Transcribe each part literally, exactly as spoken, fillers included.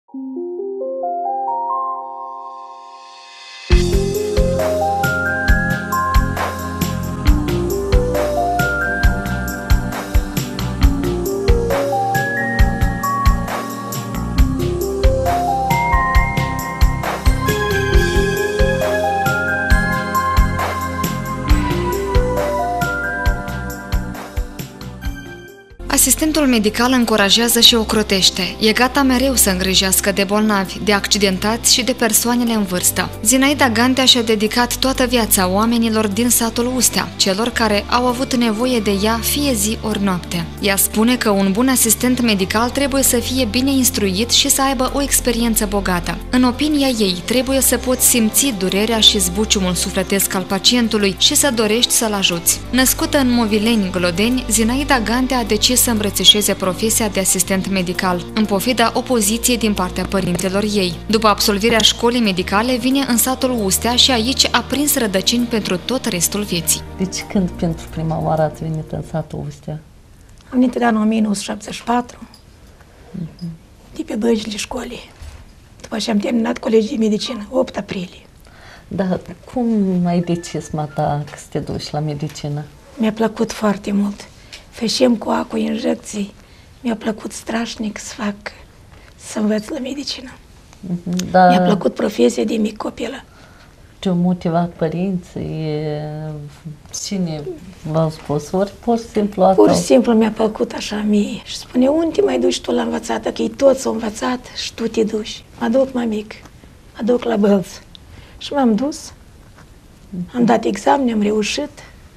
Asistentul medical încurajează și ocrotește. E gata mereu să îngrijească de bolnavi, de accidentați și de persoanele în vârstă. Zinaida Gantea și-a dedicat toată viața oamenilor din satul Ustea, celor care au avut nevoie de ea fie zi ori noapte. Ea spune că un bun asistent medical trebuie să fie bine instruit și să aibă o experiență bogată. În opinia ei, trebuie să poți simți durerea și zbuciumul sufletesc al pacientului și să dorești să-l ajuți. Născută în Movileni, Glodeni, Zinaida Gantea a decis să îmbrățișeze profesia de asistent medical, în pofida opoziției din partea părintelor ei. După absolvirea școlii medicale, vine în satul Ustea și aici a prins rădăcini pentru tot restul vieții. Deci când pentru prima oară ați venit în satul Ustea? Am venit în anul o mie nouă sute șaptezeci și patru, uh-huh. de pe băncile școlii, după ce am terminat colegiul de medicină, opt aprilie. Da, cum ai decis, mata, că să te duci la medicină? Mi-a plăcut foarte mult. Făceam cu acu injecții. Mi-a plăcut strașnic să fac, să învăț la medicină. Uh-huh, da. Mi-a plăcut profesia de mic copilă. Ce-au motivat părinții? Cine v-au spus? Ori pur și simplu asta? Pur și simplu mi-a plăcut așa mie. Și spune, unde te mai duci tu la învățată? Că ei toți s-au învățat și tu te duci. Mă duc, mămic, mă duc la Bălț. Și m-am dus. Am dat examen, am reușit.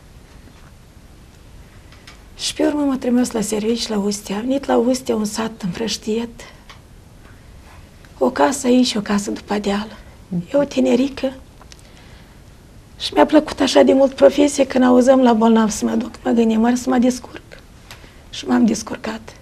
Și pe urmă m-a trimis la servici la Ustea. Am venit la Ustea, un sat împrăștiet. O casă aici și o casă după deal. E o tinerică. Și mi-a plăcut așa de mult profesie când auzăm la bolnav să mă duc. Mă gândeam să mă descurc. Și m-am descurcat.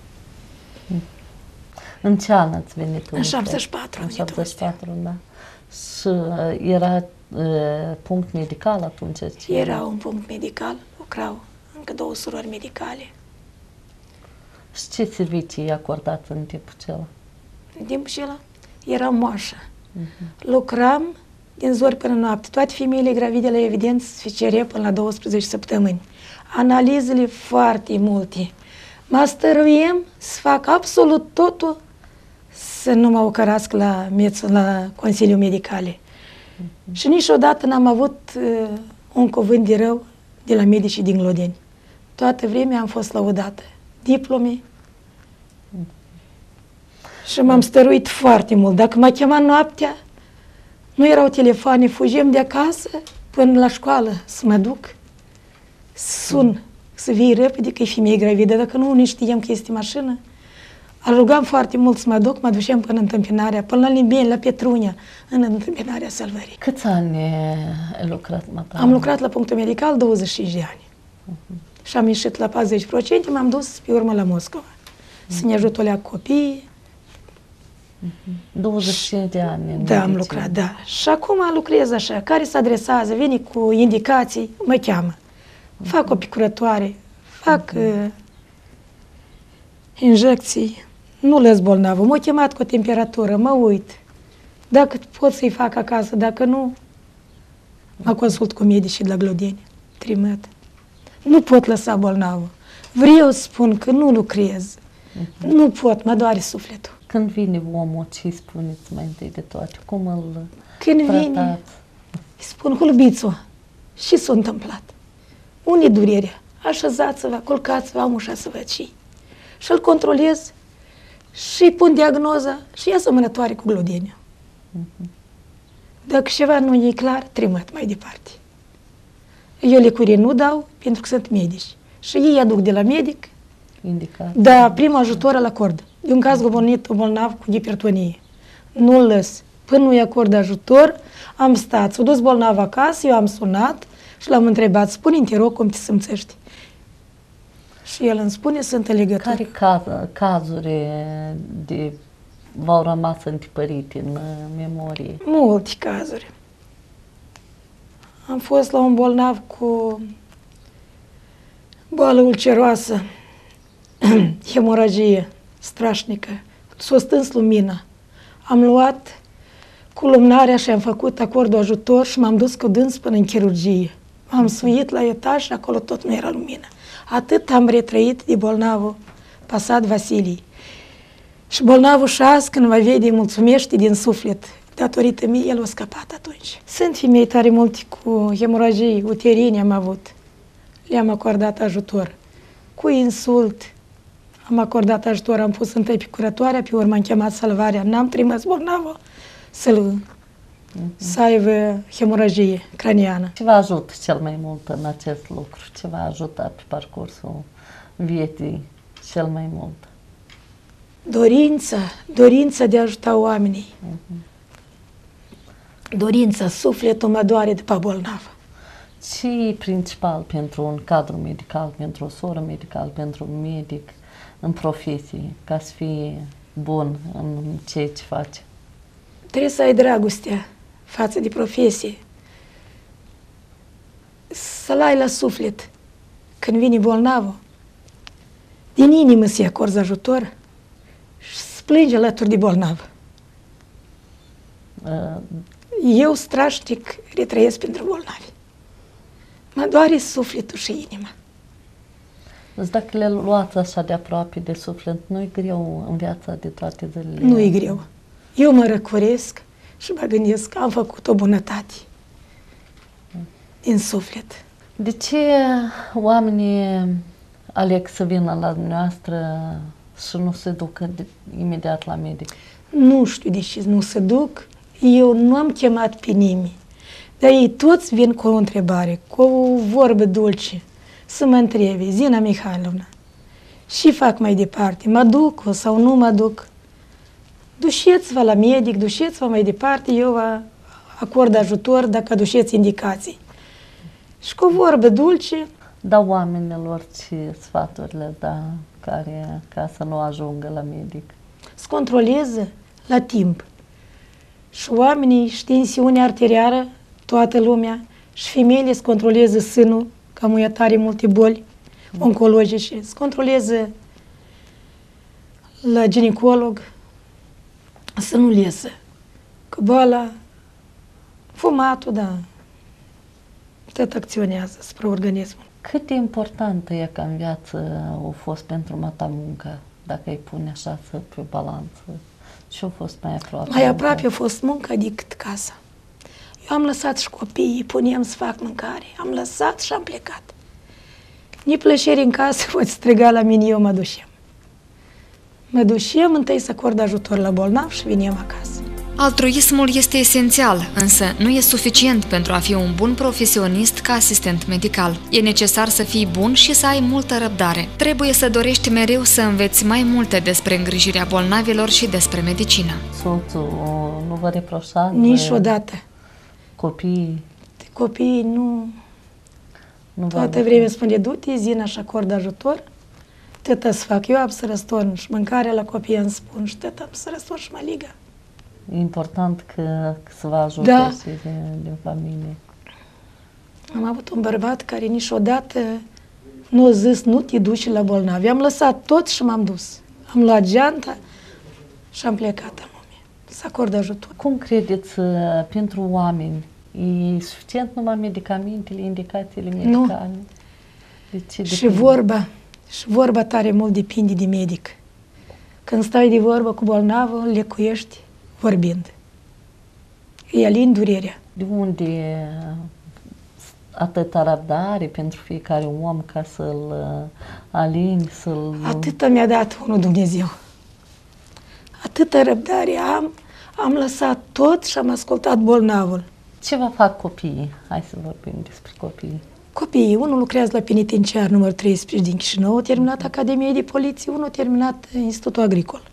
În ce an ați venit? În șaptezeci și patru. În șaptezeci și patru, da. Și era uh, punct medical atunci? Era un punct medical, lucrau încă două surori medicale. Și ce servicii acordați în timpul acela? În timpul acela eram moașă. Uh-huh. Lucram din zori până noapte. Toate femeile gravide la evidență se cerea până la douăsprezece săptămâni. Analizele foarte multe. Mă stăruiem să fac absolut totul să nu mă ocărasc la, la Consiliul Medicale. Uh-huh. Și niciodată n-am avut uh, un cuvânt de rău de la medicii din Glodeni. Toată vremea am fost laudată. Diplome. Uh-huh. Și m-am stăruit foarte mult. Dacă m-a chemat noaptea, nu erau telefoane, fugim de acasă până la școală să mă duc, sun, uh-huh. să vii repede că e femeie gravidă. Dacă nu, nici știam că este mașină. Îl rugam foarte mult să mă duc, mă duceam până în întâmpinarea, până la Limbeni, la Petrunia, în întâmpinarea Salvării. Câți ani ai lucrat, mata? Am lucrat la punctul medical douăzeci și cinci de ani. Uh-huh. Și am ieșit la patruzeci la sută, m-am dus pe urmă la Moscova. Uh-huh. Să ne ajut o leac copiii. Uh-huh. douăzeci și cinci de ani. Da, am lucrat, da. Și acum lucrez așa, care se adresează, vine cu indicații, mă cheamă. Uh-huh. Fac o picurătoare, fac uh-huh. uh, injecții. Nu lăs bolnavul, m-a chemat cu o temperatură, mă uit. Dacă pot să-i fac acasă, dacă nu, mă consult cu medicii de la Glodeni. Trimit. Nu pot lăsa bolnavul. Vreau să spun că nu lucrez. Uh-huh. Nu pot, mă doare sufletul. Când vine omul, ce spuneți mai întâi de toate? Cum îl Când tratați? vine, îi spun, hulbițu, ce s-a întâmplat? Unde e durerea? Așezați-vă, culcați-vă, am ușa să văd și. Și îl controlez și îi pun diagnoza și e asemănătoare cu Glodenia. Uh-huh. Dacă ceva nu e clar, trimit mai departe. Eu lecurie nu dau, pentru că sunt medici. Și ei aduc de la medic, indicat. Da, primul ajutor îl acord. De un caz gobonit un bolnav cu hipertonie. Nu-l lăs. Până nu-i acord ajutor, am stat. S-a dus bolnav acasă, eu am sunat și l-am întrebat, spune-mi, te rog, cum te simțești? Și el îmi spune, sunt în legătură. Care caz, cazuri de v-au rămas întipărite în memorie? Multe cazuri. Am fost la un bolnav cu boală ulceroasă, hemoragie strașnică. S-a stâns lumina. am luat cu lumnarea și am făcut acordul ajutor și m-am dus cu dâns până în chirurgie. M-am suit la etaj și acolo tot nu era lumină. Atât am retrăit de bolnavul Pasat Vasilii. Și bolnavul și azi, când mă vede, mulțumește din suflet. Datorită mie, el a scăpat atunci. Sunt femei tare multe cu hemoragii uterine am avut. Le-am acordat ajutor. Cu insult am acordat ajutor. Am pus întâi pe curătoarea, pe urmă am chemat salvarea. N-am trimis bolnavul să-l uh-huh. să aibă hemoragie craniană. Ce vă ajută cel mai mult în acest lucru? Ce v-a ajutat pe parcursul vieții cel mai mult? Dorința, dorința de a ajuta oamenii. Uh-huh. Dorința, sufletul mă doare după bolnavă. Ce e principal pentru un cadru medical, pentru o soră medical, pentru un medic în profesie, ca să fie bun în ceea ce face? Trebuie să ai dragostea față de profesie. Să-l ai la suflet. Când vine bolnavul, din inimă să-i acorzi ajutor și să plângi alături de bolnav. Uh. Eu strașnic retrăiesc pentru bolnavi. Mă doare sufletul și inima. Deci dacă le luați așa de aproape de suflet, nu-i greu în viața de toate zilele? Nu-i greu. Eu mă răcoresc și mă gândesc că am făcut o bunătate din suflet. De ce oamenii aleg să vină la dumneavoastră și nu se ducă de, imediat la medic? Nu știu de ce nu se duc. Eu nu am chemat pe nimeni. Dar ei toți vin cu o întrebare, cu o vorbă dulce, să mă întrebe, Zina Mihailovna, și fac mai departe? Mă duc sau nu mă duc? Duceți-vă la medic, duceți-vă mai departe, eu vă acord ajutor dacă duceți indicații. Și cu o vorbă dulce... Da oamenilor ce sfaturi le da care, ca să nu ajungă la medic? Să controleze la timp. Și oamenii și tensiunea arterială, toată lumea, și femeile să controleze sânul, că am tare multe boli oncologice, să controleze la ginecolog, să nu iasă. Că boala, fumatul, da, tot acționează spre organismul. Cât de importantă e ca în viață a fost pentru mata muncă, dacă îi pune așa să pe balanță? Ce a fost mai aproape? Mai aproape a fost munca decât casa. Eu am lăsat și copiii, puneam să fac mâncare. Am lăsat și am plecat. Ni plăceri în casă, poți striga la mine, eu mă dușem. Mă dușem întâi să acord ajutor la bolnav și venim acasă. Altruismul este esențial, însă nu e suficient pentru a fi un bun profesionist ca asistent medical. E necesar să fii bun și să ai multă răbdare. Trebuie să dorești mereu să înveți mai multe despre îngrijirea bolnavilor și despre medicină. Soțul nu vă reproșa? Niciodată. Copiii? Copiii nu... nu Toată vremea spune, du-te, Zina, și acord ajutor. Tot să fac. Eu am să răstorn și mâncarea la copii îmi spun și tot am să răstorn și mă ligă. E important că, că să vă ajute da. Și din familie. Am avut un bărbat care niciodată nu a zis, nu te duci la bolnavi. Am lăsat tot și m-am dus. Am luat geanta și am plecat în lume. Să acord ajutor. Cum credeți, pentru oameni, e suficient numai medicamentele, indicațiile medicale? Nu. De ce și vorba, și vorba tare mult depinde de medic. Când stai de vorbă cu bolnavul, le cuiești vorbind. Îi alini durerea. De unde atâta răbdare pentru fiecare om ca să-l alini, să-l... Atâta mi-a dat unul Dumnezeu. Atâta răbdare am, am lăsat tot și am ascultat bolnavul. Ce vă fac copiii? Hai să vorbim despre copii. Copiii, unul lucrează la penitenciar numărul treisprezece din Chișinău, a terminat Academia de Poliție, unul a terminat Institutul Agricol.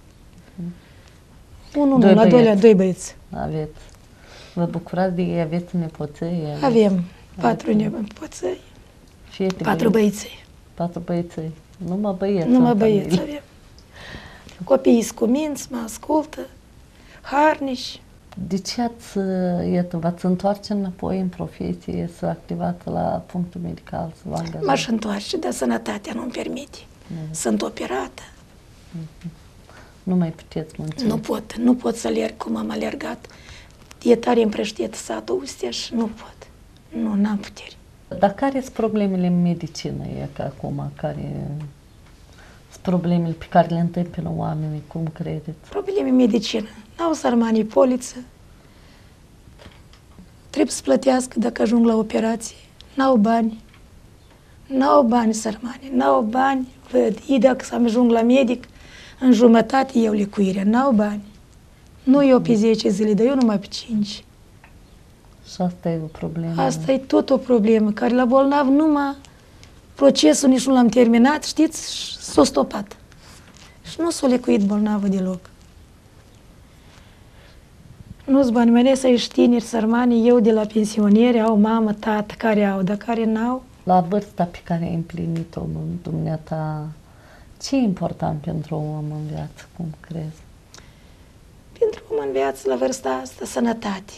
Unul, la doilea, doi băieți. Aveți. Vă bucurați de ei? Aveți nepoței? Avem patru nepoței, patru băieței. Patru băieței. Numai băieți. Numai băieți avem. Copiii sunt cuminți, mă ascultă, harnici. De ce ați, iată, v-ați întoarce înapoi în profesie, să activați la punctul medical, să vă angajați? M-aș întoarce, dar sănătatea nu-mi permite. Mm-hmm. Sunt operată. Mm-hmm. Nu mai puteți munci? Nu pot, nu pot să alerg cum am alergat. E tare împrăștiet satul Ustea și nu pot. Nu, n-am putere. Dar care sunt problemele în medicină, e ca acum, care sunt problemele pe care le întâmpină oamenii, cum credeți? Probleme în medicină. N-au sărmanii poliță. Trebuie să plătească dacă ajung la operație. N-au bani. N-au bani sărmani. N-au bani. Văd, ei dacă să ajung la medic, în jumătate eu lecuirea. N-au bani. Nu eu pe zece zile, dar eu numai pe cinci. Și asta e o problemă. Asta e tot o problemă, care la bolnav numai procesul nici nu l-am terminat, știți, s-a stopat. Și nu s-a lecuit bolnavă deloc. Nu-s bani, mai ales aici tineri, sărmani, eu de la pensionieri au mamă, tată, care au, dar care n-au. La vârsta pe care ai împlinit-o, dumneata, ce e important pentru un om în viață, cum crezi? Pentru om în viață, la vârsta asta, sănătate.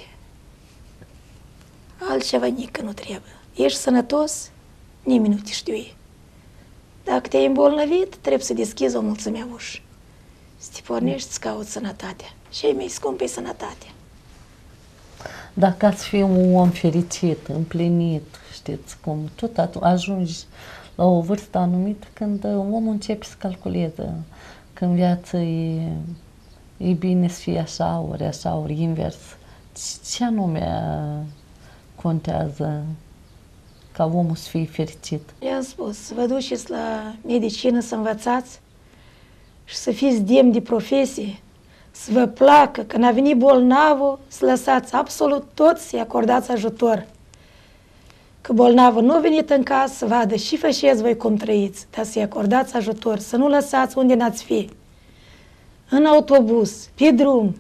Altceva nică nu trebuie. Ești sănătos, nimeni nu te știe. Dacă te-ai îmbolnăvit, trebuie să deschizi o mulțime uși. Să te pornești, să cauți sănătatea. Cei mai scumpi e sănătatea. Dacă ați fi un om fericit, împlinit, știți cum, tot atunci ajungi la o vârstă anumită când omul începe să calculeze că în viață e, e bine să fie așa, ori așa, ori invers. Ce anume contează ca omul să fie fericit? I-am spus, să vă duceți la medicină să învățați și să fiți demni de profesie, să vă placă, când a venit bolnavul, să lăsați absolut tot, să-i acordați ajutor. Că bolnavul nu a venit în casă să vadă și faceți voi cum trăiți, dar să-i acordați ajutor, să nu lăsați unde n-ați fi. În autobuz, pe drum,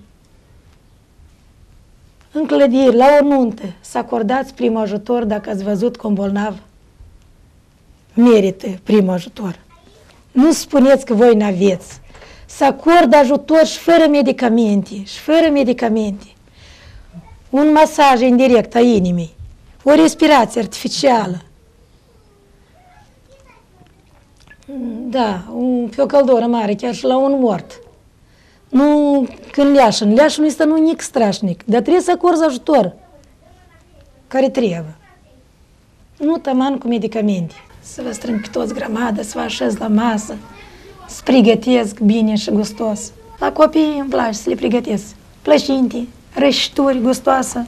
în clădiri, la o nuntă, să acordați primul ajutor dacă ați văzut că un bolnav merită primul ajutor. Nu spuneți că voi n-aveți. Să acordă ajutor și fără medicamente, și fără medicamente. Un masaj indirect a inimii, o respirație artificială. Da, un, pe o căldură mare, chiar și la un mort. Nu când leașă. În leașă nu este nu nic strașnic, dar trebuie să acorzi ajutor care trebuie. Nu taman cu medicamente. Să vă strâng pe toți grămadă, să vă așez la masă, să pregătesc bine și gustos. La copii îmi place să le pregătesc plăcinte, rășituri gustoasă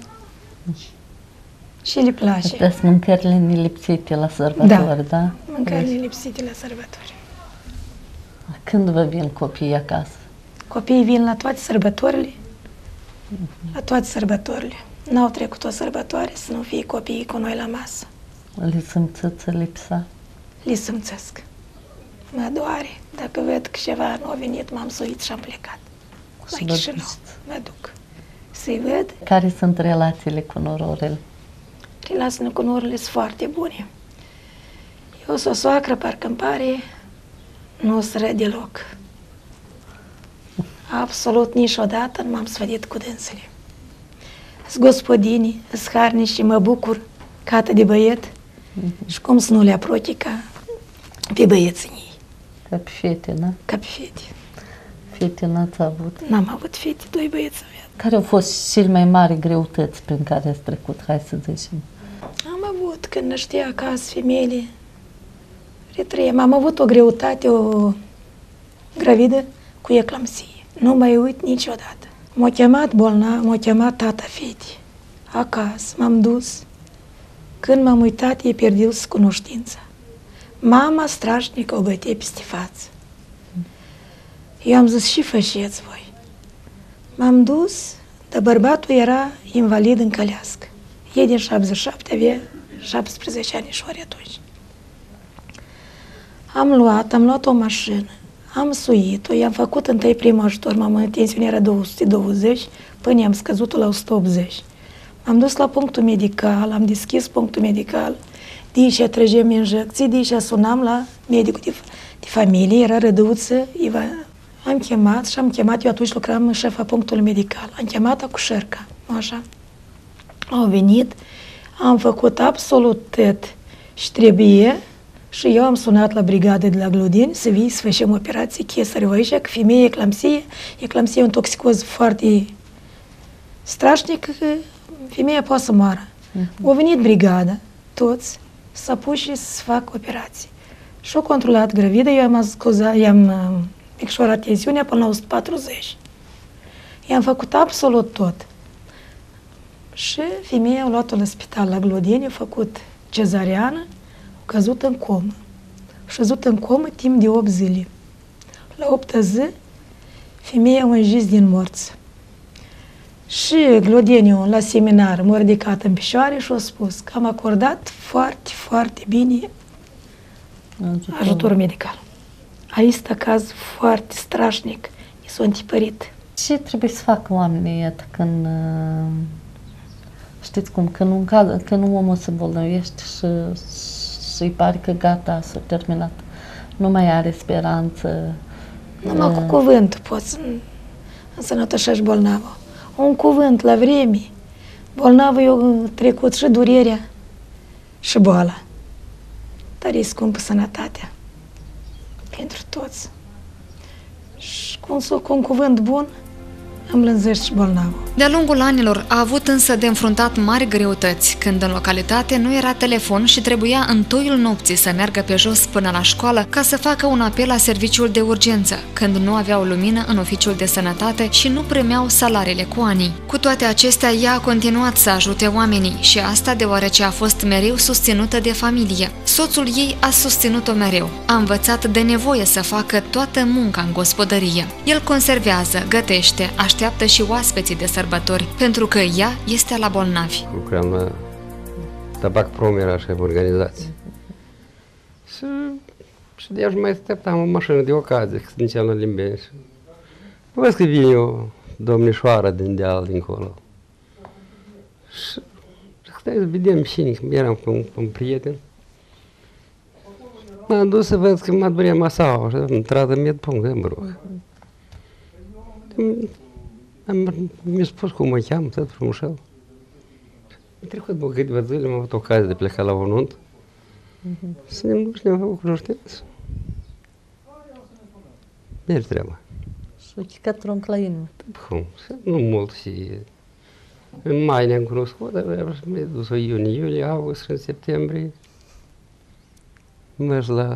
și le place. Astea sunt mâncările nelipsite la sărbători, da? da? Mâncările nelipsite la sărbători. Când vă vin copiii acasă? Copiii vin la toate sărbătorile, la toate sărbătorile. N-au trecut o sărbătoare să nu fie copiii cu noi la masă. Le simțiți lipsa? Le simțesc. Mă doare. Dacă văd că ceva nu a venit, m-am suit și am plecat. La Chișinău. Mă duc. Să-i văd. Care sunt relațiile cu nororele? Relațiile cu nororele sunt foarte bune. Eu sunt o soacră, parcă îmi pare, nu o rău deloc. Absolut niciodată nu m-am sfădit cu dânsele. Sunt gospodini, sunt harnici și mă bucur ca atât de băiet mm-hmm. și cum să nu le aprochi ca pe băieții ei. Ca pe fete, da? Ca pe fete. Fete n-ați avut? N-am avut fete, doi băieți aveam. Care au fost cele mai mari greutăți prin care ați trecut, hai să zicem? Am avut, când năștea acasă femeile, retrăiem. Am avut o greutate, o gravidă cu eclampsie. Nu mai uit niciodată. M-a chemat bolnav, m-a chemat tata fetei. Acasă, m-am dus. Când m-am uitat, e pierdut cunoștința. Mama strașnică o bătea peste față. Eu am zis, și făceți voi. M-am dus, dar bărbatul era invalid în călească. E din șaptezeci și șapte, avea șaptesprezece anișori atunci. Am luat, am luat o mașină, am suit-o, i-am făcut întâi primul ajutor, m-am tensiunea era două sute douăzeci, până am scăzut-o la o sută optzeci. M-am dus la punctul medical, am deschis punctul medical, de aici trăgeam injecții, de aici sunam la medicul de, de familie, era Răduță, Iva. Am chemat și am chemat, eu atunci lucram în șefa punctului medical, am chemat acușerca, așa. Au venit, am făcut absolut tot și trebuie, Și eu am sunat la brigadă de la Glodeni să vii să facem operație chesarevă aici, că femeie eclampsie, eclampsie e un toxicoz foarte strașnic, că femeia poate să moară. Uh-huh. A venit brigada, toți, s-a pus și să fac operație. Și au controlat gravidă, eu am scuzat, i-am uh, micșorat tensiunea până la o sută patruzeci. I-am făcut absolut tot. Și femeia a luat-o la spital la Glodeni, a făcut cezariană, a căzut în comă. Și a căzut în comă timp de opt zile. La optă zi, femeia a înjis din morți. Și Glodeniu, la seminar, m-a ridicat în picioare și a spus că am acordat foarte, foarte bine ajutor, ajutor medical. Aici este caz foarte strașnic, i s-a întipărit. Ce trebuie să facă oamenii, iată, când, știți cum, când, un caz, când un om se îmbolnăvește și și-i pare că gata, s-a terminat, nu mai are speranță. Numai cu cuvântul poți însănătoșești bolnavul. Un cuvânt la vreme. Bolnavul i-a trecut și durerea și boala. Dar e scumpă sănătatea pentru toți. Și cu un, cu un cuvânt bun îmblânzești și bolnavul. De-a lungul anilor a avut însă de înfruntat mari greutăți, când în localitate nu era telefon și trebuia în toiul nopții să meargă pe jos până la școală ca să facă un apel la serviciul de urgență, când nu aveau lumină în oficiul de sănătate și nu primeau salariile cu anii. Cu toate acestea, ea a continuat să ajute oamenii și asta deoarece a fost mereu susținută de familie. Soțul ei a susținut-o mereu. A învățat de nevoie să facă toată munca în gospodărie. El conservează, gătește, așteaptă și oaspeții de sărbători, pentru că ea este la bolnavi. Lucram la Tabac Prom, era așa organizație. Și, și de-aia mai așteptam o mașină de ocazie, că se duceam la Limbeni. Văd că vine o domnișoară din deal dincolo. Și stai să vedem cine, eram cu un, un prieten. M-am dus să văd că mă durea masaua, așa, într-adă med-punct, mă rog. Mi-a spus cum mă cheamă, tot frumușel. Am trecut după câteva zile, am avut ocazia de pleca la o nuntă. Uh-huh. Să ne-am dus și ne-am făcut cunoștință. Mergi treaba. Și o chicat trunc la inimă. Cum? Nu mult și... În mai ne-am cunoscut, dar mi-a dus-o iunie, iulie, august, în septembrie. Mergi la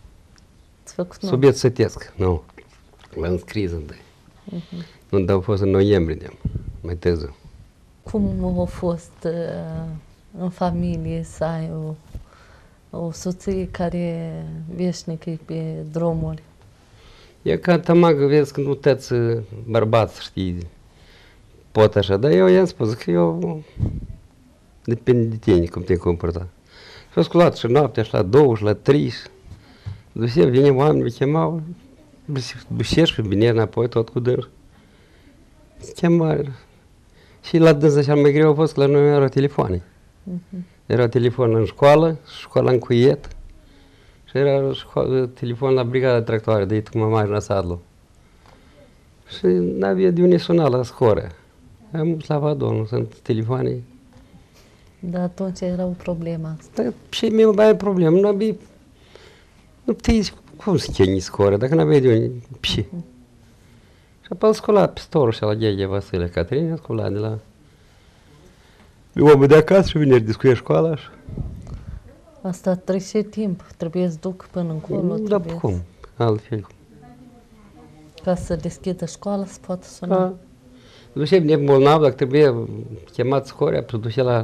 Sobiet Sătesc, nu, l-am înscris întâi. Uh-huh. Nu, dar a fost în noiembrie, de mai târziu. Cum a fost uh, în familie să ai o, o soție care veșnic e pe drumuri? E ca tămagă, vezi, când nu tăți bărbați, știi, pot așa, dar eu i-am spus că eu depinde de tine cum te comporta. Și a sculat și noaptea, și la două, și la trei, și vine oameni, me chemau, bușești și bine înapoi, tot cu dâns. Chemare. Și la dânsă cel mai greu a fost că la noi erau telefoane. Uh-huh. Era telefon în școală, școala în Cuiet și era școală, telefon la brigada tractoare, de aici cum am la Sadlu. Și n-avea de unde suna la scoră. Am slavat Domnul, sunt telefoane. Dar atunci era o problemă asta. Da, și mie mai e problemă, nu avea, nu puteai, cum să cheni scoră, dacă n-aveai de unde, pși. Uh-huh. Și apoi scola pistorul și la Gheghe Vasile Caterina, scola de la de omul de acasă și vine să discuie școala. Și... Asta trece timp, trebuie să duc până încolo. Da, cum? Altfel. Ca să deschidă școala, să poată suna. Da. Duce vine bolnav, dacă trebuie chemat scorea, se duce la,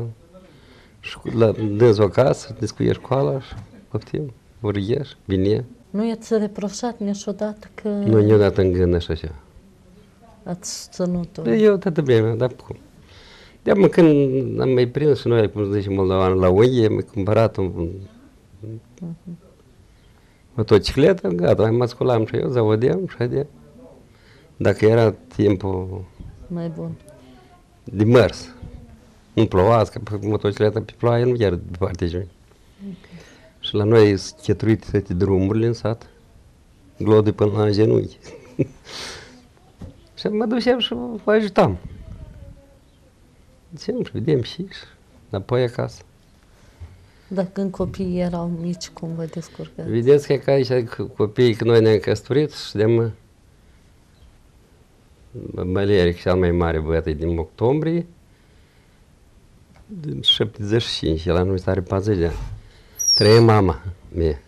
la dânsul acasă, discuie școala și poftim, vorghești, vine. Nu i-ați reproșat niciodată că... Nu, niciodată în gând așa așa. Ați susținut-o. De eu toată vremea, dar cum? De mă când am mai prins și noi, cum se zice moldovan, la unghie, mi-a cumpărat un, un, uh-huh. motocicletă, gata, mai mă sculam și eu, zăvodeam și hadeam. Dacă era timpul mai bun de mers, nu plouați, că motocicleta pe ploaie nu chiar de partea joi. Okay. Și la noi sunt chetruite toate drumurile în sat, glodui până la genunchi. Și mă duceam și vă ajutam. Duceam și vedem și înapoi acasă. Dar când copiii erau mici, cum vă descurcați? Vedeți că aici copiii, când noi ne-am căsătorit și de Valeric, cel mai mare băiat, e din octombrie, din șaptezeci și cinci, el anul ăsta are patruzeci de ani. Trăie mama mea.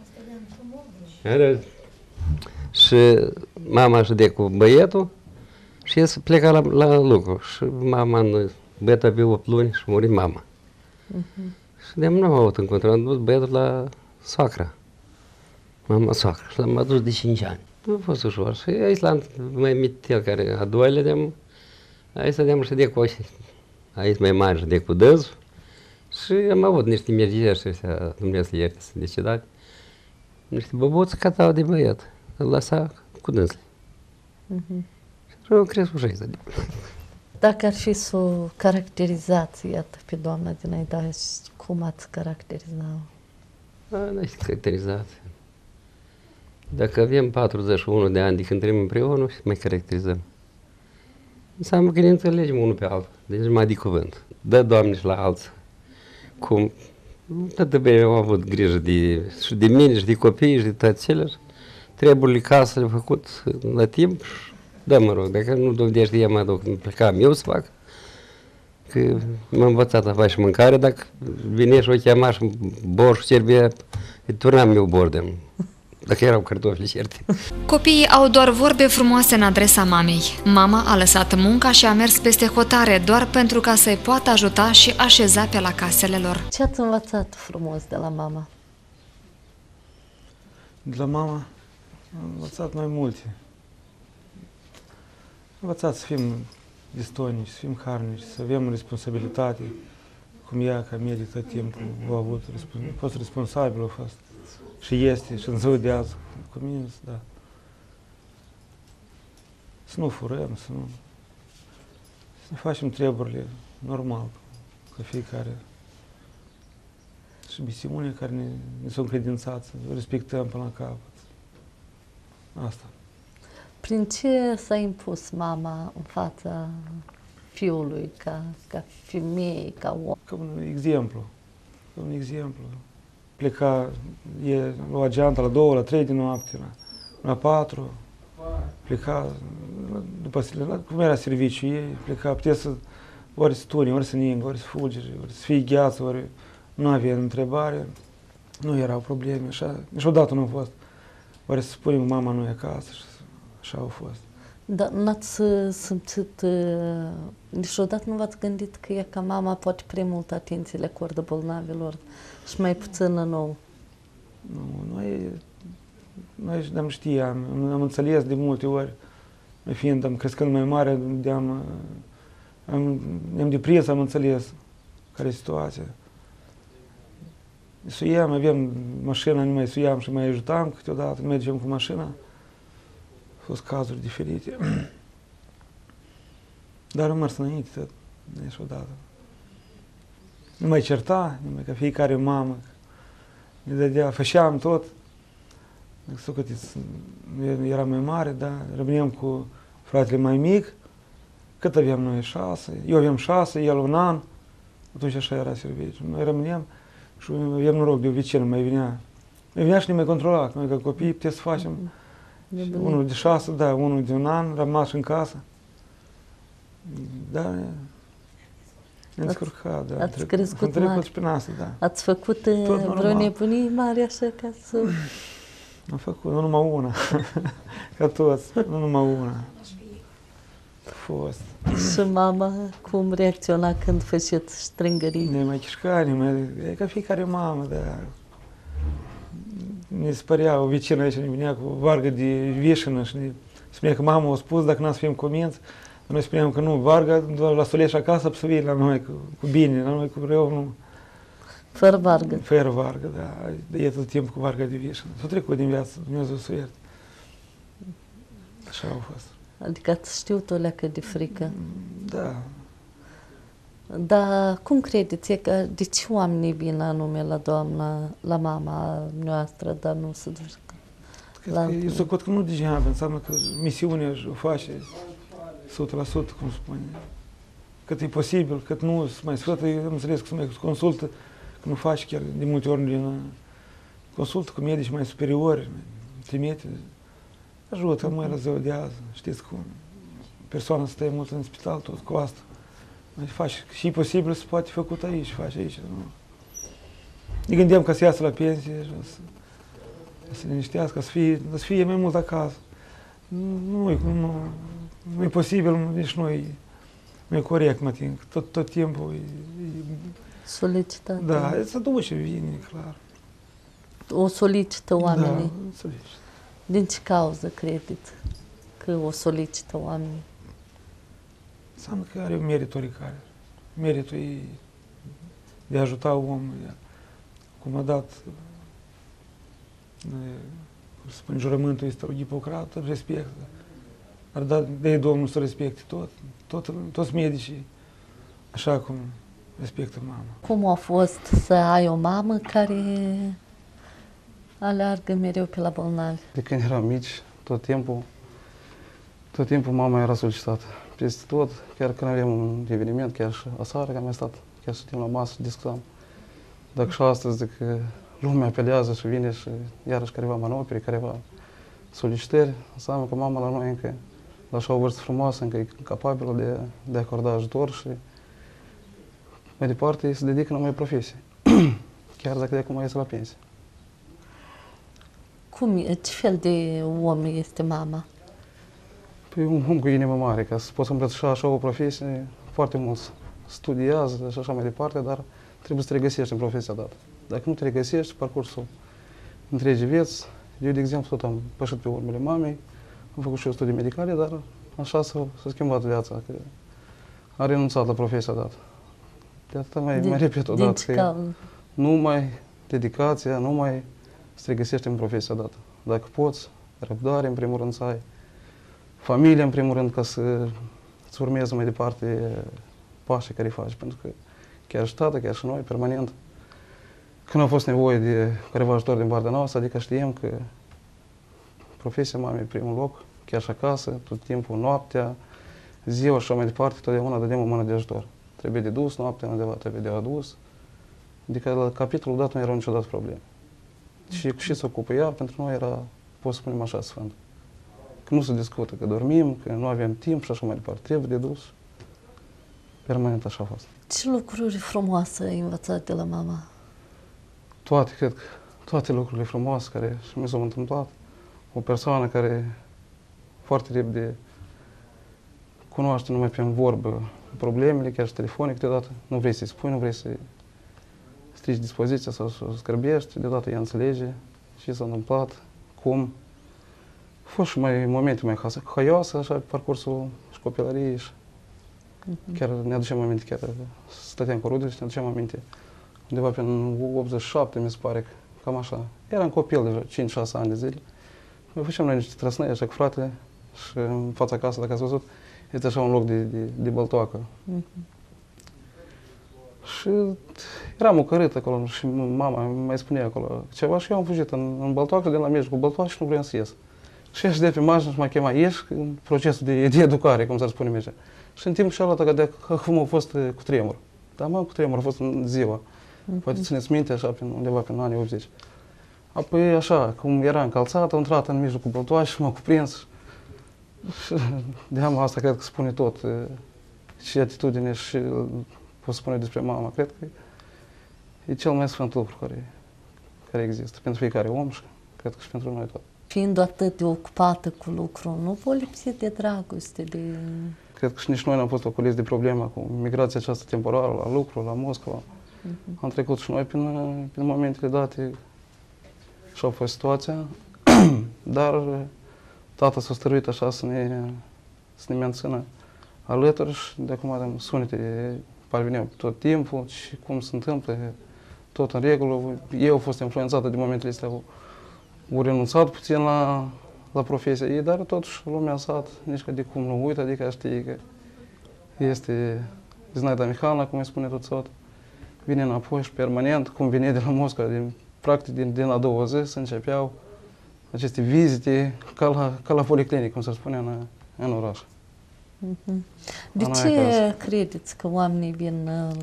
Și mama și de cu băietul și el pleca la, la lucru. Și mama, băiatul avea opt luni și a murit mama. Uh-huh. Și de-am nu am avut încontrare, am dus băiatul la soacra. Mama soacră. Și l-am adus de cinci ani. Nu a fost ușor. Și aici l-am mai mic el care a doilea de-am, aici de-am și de cu aici mai mare și de cu dânsul. Și am avut niște mergeri și ăștia, Dumnezeu ierte, să decidat. Niște băbuți catau de băiat. Îl lăsa cu dânsul. Uh-huh. Și eu crescut și aici. Dacă ar fi să o caracterizați, iată, pe doamna Dinaida, cum ați caracteriza-o? Nu știu caracterizat. Dacă avem patruzeci și unu de ani de când trăim împreună, și mai caracterizăm. Înseamnă că ne înțelegem unul pe altul. Deci mai de cuvânt. Dă, Doamne, și la alții. Cum toată bine am avut grijă de, și de mine, și de copii, și de toate cele. Treburile casă le-am făcut la timp și da, mă rog, dacă nu dovedești de ea, mă duc, plecam eu să fac. Că m-am învățat a face mâncare, dacă vine și o chema și borș, cerbie, îi turnam eu bordem. Dacă erau cartofi certe. Copiii au doar vorbe frumoase în adresa mamei. Mama a lăsat munca și a mers peste hotare doar pentru ca să-i poată ajuta și așeza pe la casele lor. Ce ați învățat frumos de la mama? De la mama am învățat mai multe. Am învățat să fim destonici, să fim harnici, să avem responsabilitate, cum ea, ca medie, tot timpul a avut, a fost responsabil, a fost și este, și în ziua de azi, cu mine, da. Să nu furăm, să nu... Să ne facem treburile normal, ca fiecare. Și misiunea care ne, ne sunt credințați, să respectăm până la capăt. Asta. Prin ce s-a impus mama în fața fiului, ca, ca femeie, ca om? Ca un exemplu. Ca un exemplu. Pleca, e, lua geanta la două, la trei din noapte, la, la patru. Pleca, după, la, cum era serviciul ei, pleca, putea să, ori să tune, ori să ningă, ori să fulgere, ori să fie gheață, ori nu avea întrebare. Nu erau probleme, așa, niciodată nu a fost. Ori să spunem, mama nu e acasă, și așa au fost. Dar n-ați simțit, niciodată nu v-ați gândit că e ca mama poate prea multă atenție le acordă bolnavilor și mai puțină nouă? Nu, noi, noi ne-am știam, am înțeles de multe ori, noi fiind, am crescând mai mare, am, am, ne-am deprins, am înțeles care e situația. Ne suiam, aveam mașina, nu mai suiam și mai ajutam câteodată, mergem cu mașina. Au fost cazuri diferite. Dar am mers înainte tot, niciodată. Nu mai certa, numai ca fiecare mamă. Ne dădea, făceam tot. Era mai mare, da, rămâneam cu fratele mai mic. Cât aveam noi? Șase. Eu aveam șase, el un an. Atunci așa era serviciu. Noi rămâneam și aveam noroc de o vecină, mai venea. Mai venea și ne mai controla. Noi ca copii puteam să facem. Și unul de șase, da, unul de un an, rămas în casă. Da, ne-am descurcat, da. Ați crescut am trecut mari. și prin asta, da. Ați făcut vreo nebunie mare așa ca să... Am făcut, nu numai una, ca toți, nu numai una. A fost. Și mama cum reacționa când făceți strângării? Ne mai chișca, ne mai... E ca fiecare mamă, da. Ne se părea, o vecină aici ne venea cu o vargă de vișină și ne spunea că mama a spus dacă n-am să fim comenți, noi spuneam că nu, varga doar la solești acasă, să vii la noi cu, cu bine, la noi cu rău, nu. Fără vargă. Fără vargă, da. De e tot timpul cu varga de vișină. S-a trecut din viață, Dumnezeu să o ierte. Așa a fost. Adică ați știut o leacă de frică. Da. Dar cum credeți că de ce oamenii vin anume la doamna, la mama noastră, dar nu se duc la... Eu socot că nu degeaba, înseamnă că misiunea o face o sută la sută, cum spune. Cât e posibil, cât nu, să mai sfătă, eu am înțeles că se mai consultă că nu faci chiar de multe ori din consultă cu medici mai superiori, trimite, ajută, mai răzăudează, știți cum, persoana stă mult în spital, tot cu asta. Mai faci, și e posibil să poate făcut aici, faci aici, nu? Ne gândeam ca să iasă la pensie, să, să se liniștească, să fie, să fie mai mult acasă. Nu, nu, nu, nu e posibil, nici nu e, nu e corect, mă ating. Tot, tot timpul e... e Solicitat. da, se duce, vine, clar. O solicită oamenii. Da, solicită. Din ce cauză credeți că o solicită oamenii? Înseamnă că are meritul oricare. Meritul e de a ajuta omul. Cum a dat, cum se spune, jurământul ăsta lui Hipocrat, îl respectă. Ar da de Domnul să respecte tot, tot, toți medicii, așa cum respectă mama. Cum a fost să ai o mamă care aleargă mereu pe la bolnavi? De când eram mici, tot timpul, tot timpul mama era solicitată. Peste tot, chiar când aveam un eveniment, chiar și aseară, că am stat, chiar stăteam la masă și discutam. Dacă și astăzi zic că lumea apelează și vine și iarăși careva manoperi, careva solicitări, înseamnă că mama la noi încă, la așa o vârstă frumoasă, încă e capabilă de, de a acorda ajutor și mai departe se dedică numai profesie, chiar dacă de acum iese la pensie. Cum, ce fel de om este mama? Păi un om cu inimă mare, ca să poți îmbrățișa așa o profesie, foarte mulți studiază și așa mai departe, dar trebuie să te regăsești în profesia dată. Dacă nu te regăsești, parcursul întregii vieți, eu, de exemplu, tot am pășit pe urmele mamei, am făcut și eu studii medicale, dar așa s-a, s-a schimbat viața, că a renunțat la profesia dată. De atâta mai, din, mai repet o dată, că numai dedicația, numai să te regăsești în profesia dată. Dacă poți, răbdare, în primul rând, să ai familie, în primul rând, ca să îți urmezi mai departe pașii care îi faci, pentru că chiar și tată, chiar și noi, permanent, când a fost nevoie de careva ajutor din partea noastră, adică știam că profesia mamei e primul loc, chiar și acasă, tot timpul, noaptea, ziua și așa mai departe, totdeauna dădeam o mână de ajutor. Trebuie de dus noaptea undeva, trebuie de adus. Adică la capitolul dat nu erau niciodată probleme. Și și să ocupă ea, pentru noi era, pot să spunem așa, sfânt. Că nu se discută, că dormim, că nu avem timp și așa mai departe. Trebuie de dus. Permanent așa a fost. Ce lucruri frumoase ai învățat de la mama? Toate, cred că, toate lucrurile frumoase care și mi s-au întâmplat. O persoană care foarte repede cunoaște numai pe vorbă problemele, chiar și telefonic, deodată nu vrei să-i spui, nu vrei să-i strici dispoziția sau să o scârbești, deodată ea înțelege ce s-a întâmplat, cum. A fost și mai momente mai haioase, așa, pe parcursul și copilăriei și uh-huh. Chiar ne aducem aminte, chiar stăteam cu rudele și ne aducem aminte. Undeva pe optzeci și șapte, mi se pare, că cam așa. Eram copil deja, cinci șase ani de zile. Noi făceam noi niște trăsnăi așa cu frate și în fața casă, dacă ați văzut, este așa un loc de, de, de băltoacă. Uh-huh. Și eram ocărât acolo și mama mai spunea acolo ceva și eu am fugit în, în băltoacă, de la mijlocul băltoacă și nu vreau să ies. Și ieși de pe mașină și m-a chemat, ieși în procesul de, de educare, cum s-ar spune merge. Și în timp și arată că de acum a fost cu tremur. Dar mă, cu tremur a fost în ziua. Uh-huh. Poate țineți minte așa, prin, undeva prin anii optzeci. Apoi așa, cum era încălțat, a intrat în mijlocul băltoacă și m-a cuprins. Și de-ama asta cred că spune tot. Și atitudine și pot spune despre mama. Cred că e cel mai sfânt lucru care, care există pentru fiecare om și cred că și pentru noi tot. Fiind atât de ocupată cu lucru, nu vă lipsi de dragoste, de... Cred că și nici noi n-am fost oculiți de problema cu migrația aceasta temporară la lucru, la Moscova. Uh-huh. Am trecut și noi prin, prin momentele date și a fost situația, dar tata s-a stăruit așa să ne, să ne mențină alături și de acum sunete parveneau tot timpul și cum se întâmplă, tot în regulă. Eu am fost influențată de momentele astea, au renunțat puțin la, la profesia ei, dar totuși lumea sat, nici că de cum nu uită, adică știi că este Zinaida Mihalna, cum îi spune tot sat, vine înapoi și permanent, cum vine de la Moscova, din, practic din, din a doua zi se începeau aceste vizite ca la, ca la policlinic, cum se spune în, în oraș. Uh-huh. De ce credeți că oamenii vin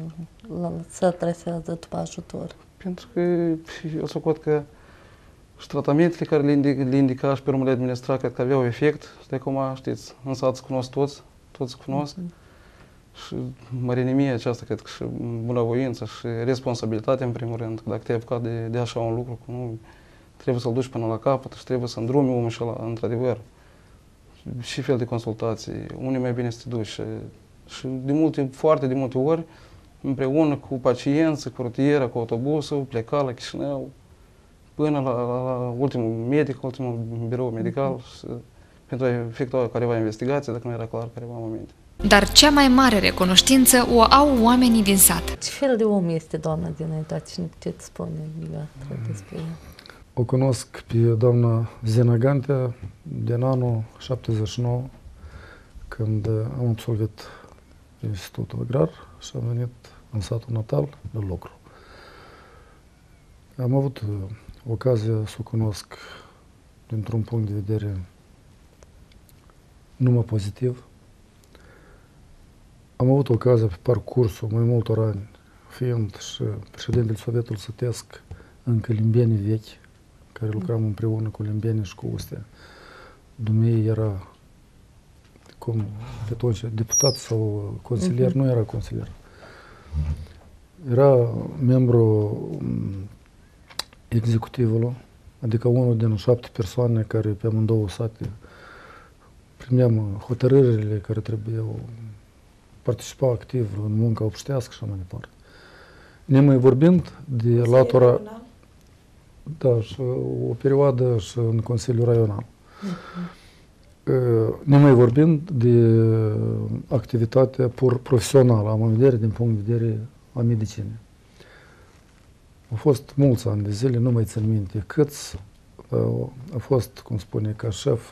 se trasează după ajutor? Pentru că eu socot că și tratamentele care le, indica, le indica și pe urmă le administra, cred că aveau efect. De acum, știți, în sat se cunosc toți, toți se cunosc. Mm-hmm. Și mărinimia aceasta, cred că și bunăvoința și responsabilitatea, în primul rând. Că dacă te-ai apucat de, de așa un lucru, nu, trebuie să-l duci până la capăt și trebuie să îndrumi omul și ăla, într-adevăr. Și fel de consultații, unii mai bine să te duci. Și, și de multe, foarte de multe ori, împreună cu pacienții, cu rutiera, cu autobusul, pleca la Chișinău, până la, la, la ultimul medic, ultimul birou medical, mm-hmm. și, pentru a efectua careva investigație, dacă nu era clar careva momente. Dar cea mai mare recunoștință o au oamenii din sat. Ce fel de om este doamna Dinaida? Ce ne puteți spune despre ea? O cunosc pe doamna Zina Gantea din anul șaptezeci și nouă, când am absolvit Institutul Agrar și am venit în satul natal la lucru. Am avut ocazia să o cunosc dintr-un punct de vedere numai pozitiv. Am avut ocazia pe parcursul mai multor ani, fiind și președintele Sovietului Sătesc, încă limbenii vechi, care lucram împreună cu limbenii și cu Ustea. Dumnezeu era, cum pe atunci, deputat sau consilier, uh-huh. nu era consilier. Era membru executivului, adică unul din șapte persoane care pe amândouă sate primeam hotărârile care trebuiau, participa activ în munca obștească și așa mai departe. Nemai vorbind de latura, da, și o perioadă și în Consiliul Raional. Uh-huh. Nemai vorbind de activitatea pur profesională, am în vedere din punct de vedere a medicinei. Au fost mulți ani de zile, nu mai țin minte câți, a fost, cum spune, ca șef.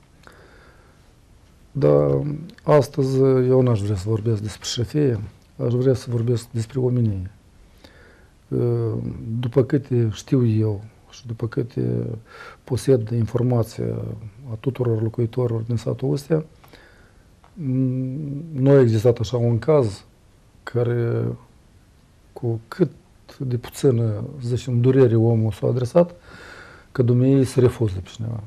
Dar astăzi eu n-aș vrea să vorbesc despre șefie, aș vrea să vorbesc despre omenie. După câte știu eu și după câte posed informația a tuturor locuitorilor din satul Ustea, nu a existat așa un caz care, cu cât de puțină, să zicem, durere omul s-a adresat, că Dumnezeu se refuză pe cineva.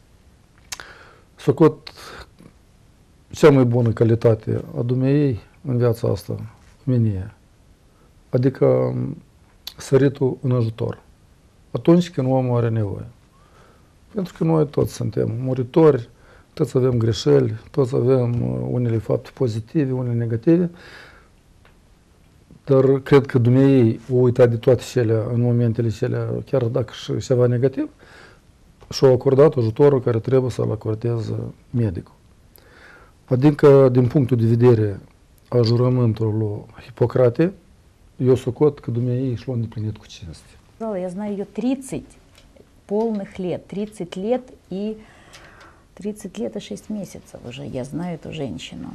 Socot cea mai bună calitate a Dumnezeu în viața asta, omenia. Adică săritul în ajutor. Atunci când omul are nevoie. Pentru că noi toți suntem muritori, toți avem greșeli, toți avem unele fapte pozitive, unele negative, dar cred că Dumnezeu o uitat de toate cele în momentele cele, chiar dacă și ceva negativ, și-a acordat ajutorul care trebuie să-l acordeze medicul. Adică, din punctul de vedere a jurământului lui Hipocrate, eu socot că Dumnezeu și l-a îndeplinit cu cinste. Я знаю ее тридцать полных лет, тридцать лет и тридцать лет и шесть месяцев уже я знаю эту женщину.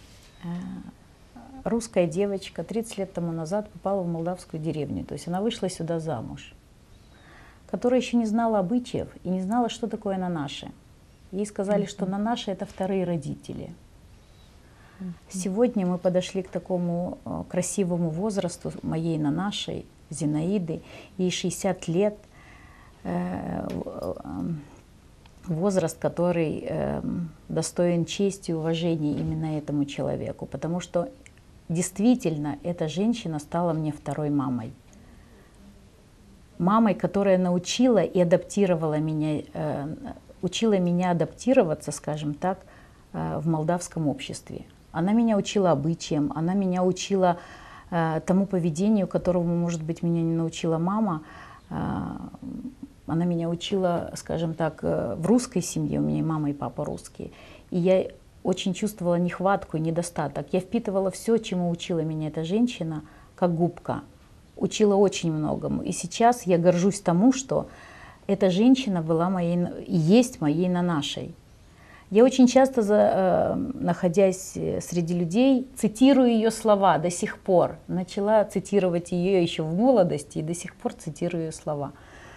Русская девочка тридцать лет тому назад попала в молдавскую деревню, то есть она вышла сюда замуж, которая еще не знала обычаев и не знала, что такое нанаши. Ей сказали, mm-hmm. что нанаши — это вторые родители. Mm-hmm. Сегодня мы подошли к такому э, красивому возрасту моей нанашей, Зинаиды, ей шестьдесят лет, э, э, возраст, который э, достоин чести и уважения именно этому человеку, потому что действительно эта женщина стала мне второй мамой. Мамой, которая научила и адаптировала меня, э, учила меня адаптироваться, скажем так, э, в молдавском обществе. Она меня учила обычаям, она меня учила э, тому поведению, которому, может быть, меня не научила мама. Э, она меня учила, скажем так, э, в русской семье, у меня и мама, и папа русские. И я очень чувствовала нехватку и недостаток. Я впитывала все, чему учила меня эта женщина, как губка. Учила очень многому. И сейчас я горжусь тому, что эта женщина была моей, и есть моей нанашей. Я очень часто, за, находясь среди людей, цитирую ее слова до сих пор. Начала цитировать ее еще в молодости и до сих пор цитирую ее слова.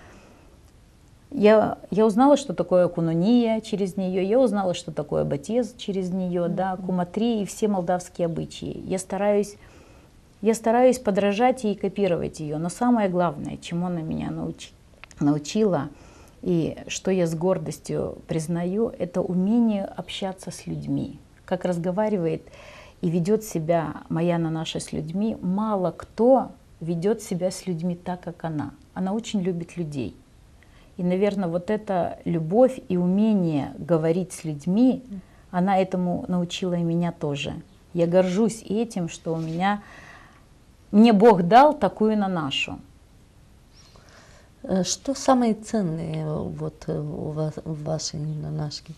Я, я узнала, что такое кунуния через нее, я узнала, что такое батез через нее, mm-hmm. да, куматри и все молдавские обычаи. Я стараюсь Я стараюсь подражать ей и копировать ее. Но самое главное, чему она меня научи, научила, и что я с гордостью признаю, это умение общаться с людьми. Как разговаривает и ведет себя Маяна наша с людьми, мало кто ведет себя с людьми так, как она. Она очень любит людей. И, наверное, вот эта любовь и умение говорить с людьми, она этому научила и меня тоже. Я горжусь этим, что у меня, мне Бог дал такую нанашу. Что самое ценное вот у вас, в вашей нанашке?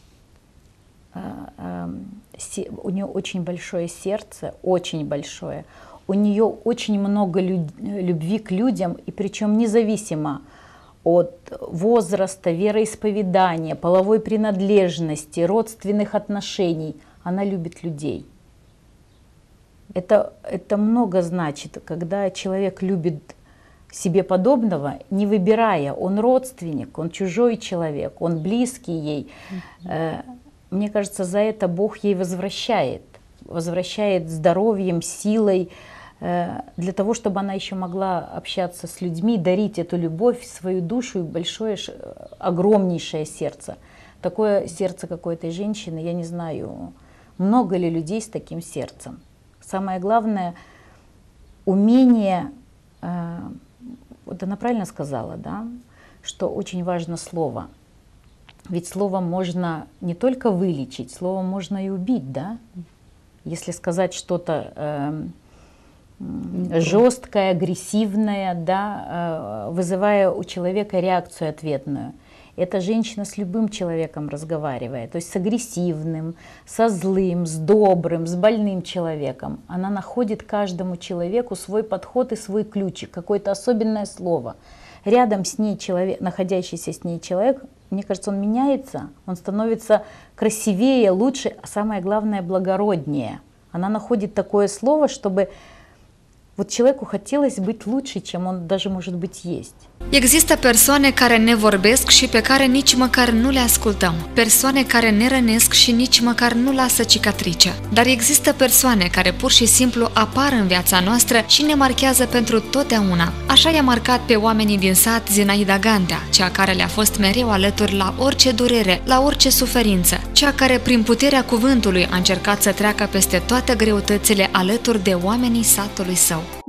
У нее очень большое сердце, очень большое. У нее очень много любви к людям, и причем независимо от возраста, вероисповедания, половой принадлежности, родственных отношений. Она любит людей. Это, это много значит, когда человек любит себе подобного, не выбирая, он родственник, он чужой человек, он близкий ей. Mm-hmm. Мне кажется, за это Бог ей возвращает, возвращает здоровьем, силой, для того, чтобы она еще могла общаться с людьми, дарить эту любовь, свою душу и большое, огромнейшее сердце. Такое сердце какой-то женщины, я не знаю, много ли людей с таким сердцем. Самое главное — умение, вот она правильно сказала, да, что очень важно слово. Ведь словом можно не только вылечить, словом можно и убить, да? Если сказать что-то э, жесткое, агрессивное, да, э, вызывая у человека реакцию ответную. Эта женщина с любым человеком разговаривает, то есть с агрессивным, со злым, с добрым, с больным человеком. Она находит каждому человеку свой подход и свой ключик, какое-то особенное слово. Рядом с ней человек, находящийся с ней человек, мне кажется, он меняется, он становится красивее, лучше, а самое главное, благороднее. Она naходит такое слово, чтобы вот человеку хотелось быть лучше, чем он даже, может быть, есть. Există persoane care ne vorbesc și pe care nici măcar nu le ascultăm. Persoane care ne rănesc și nici măcar nu lasă cicatrice. Dar există persoane care pur și simplu apar în viața noastră și ne marchează pentru totdeauna. Așa i-a marcat pe oamenii din sat Zinaida Gantea, cea care le-a fost mereu alături la orice durere, la orice suferință, cea care prin puterea cuvântului a încercat să treacă peste toate greutățile alături de oamenii satului său.